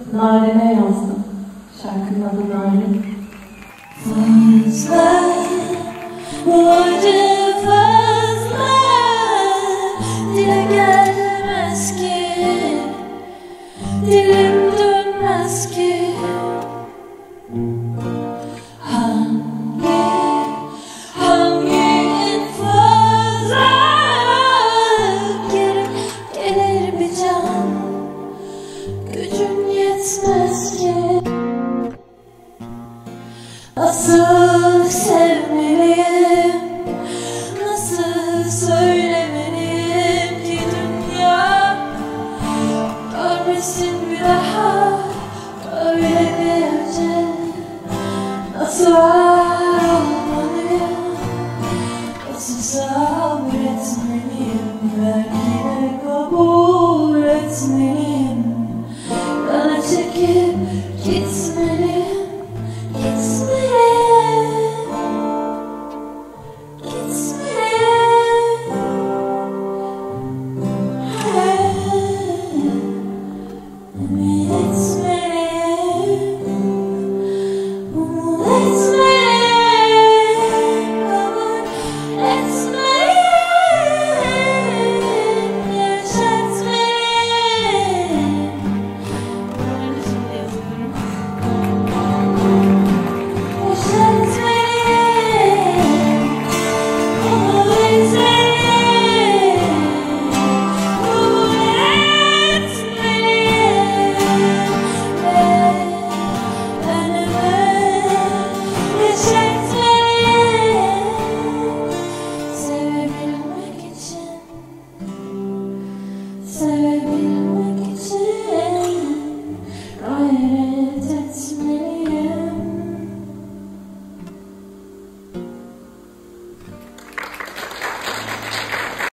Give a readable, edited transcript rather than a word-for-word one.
Narin'e yazdım. Şarkının adı Narin. Fazla, bu acı fazla, dile gelmez ki, dilim dönmez ki. Hangi infazla, geri gelir bir can, gücün yetmez ki. Nasıl sevmeliyim, nasıl söylemeliyim ki dünya görmesin bir daha, böyle bir nasıl varolmalıyım, nasıl sabretmeliyim, belki kabul etmeliyim, yana çekip gitmeliyim. Ümit